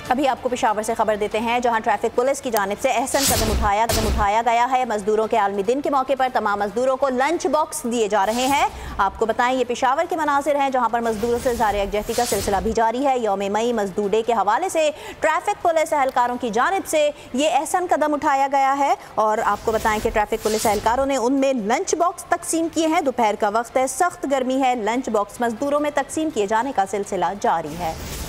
अभी आपको पेशावर से खबर देते हैं, जहां ट्रैफिक पुलिस की जानिब से अहसन कदम उठाया गया है। मजदूरों के आलमी दिन के मौके पर तमाम मजदूरों को लंच बॉक्स दिए जा रहे हैं। आपको बताएं, ये पेशावर के मनाजिर हैं, जहां पर मजदूरों से इज़हार यकजहती का सिलसिला भी जारी है। यौम मई मजदूर डे के हवाले से ट्रैफिक पुलिस एहलकारों की जानिब से ये अहसन कदम उठाया गया है। और आपको बताएं कि ट्रैफिक पुलिस एहलकारों ने उनमें लंच बॉक्स तकसीम किए हैं। दोपहर का वक्त है, सख्त गर्मी है, लंच बॉक्स मजदूरों में तकसीम किए जाने का सिलसिला जारी है।